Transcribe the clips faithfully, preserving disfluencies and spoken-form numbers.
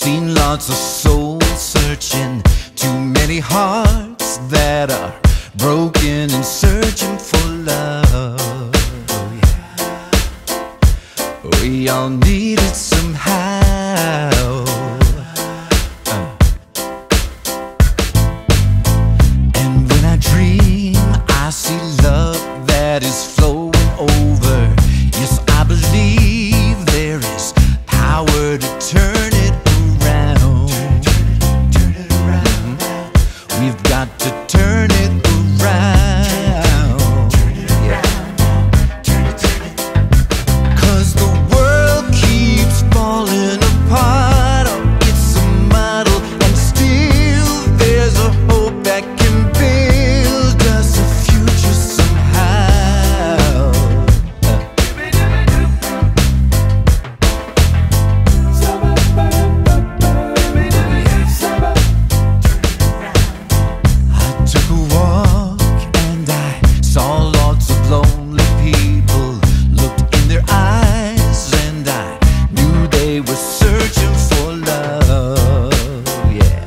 seen lots of soul searching, too many hearts that are broken and searching for love. We all need it somehow. uh. And when I dream, I see love that is flowing over. Yes, I believe there is power to turn it around. Turn, turn it, turn it around. Mm-hmm. We've got to turn it around. Turn it around. Turn it, turn it. 'Cause the world keeps falling apart. Oh, it's a muddle, and still there's a hope that can build us a future somehow. I took a walk and I saw lots of lonely people. Looked in their eyes and I knew they were searching for love. Yeah.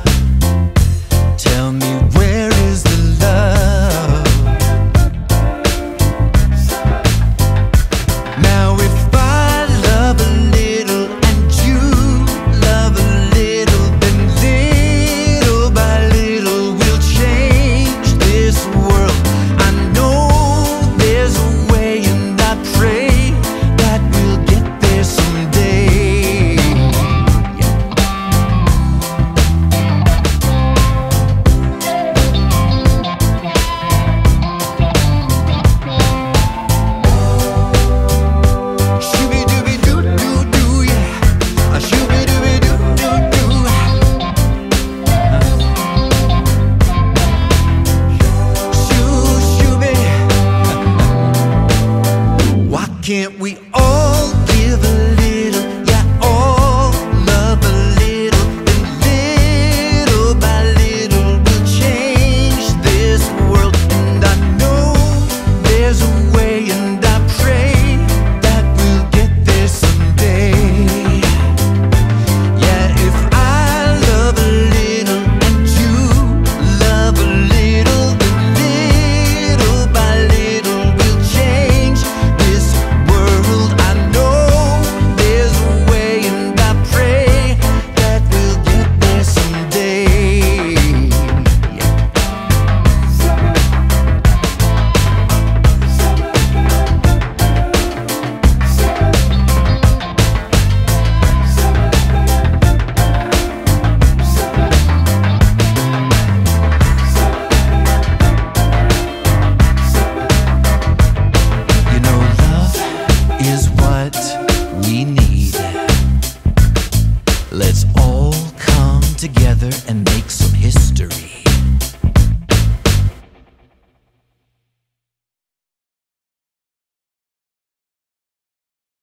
Tell me, where is the love? Now if I love a little and you love a little, then little by little we'll change this world. I know there's a way, and I pray that we'll get there someday. Shooby-dooby-doo-doo-doo, yeah. A shooby-dooby-doo-doo-doo. Shoo, shooby. Why can't we all give a little, yeah, all love a little, and little by little we'll change this world. And I know there's a way, and I pray that we'll get there someday. Yeah, if I love a little and you love a little, then little by little we'll change this world. I know there's a way, and I pray that we'll get there someday. You know, love is what we need. Let's all come together and make some history.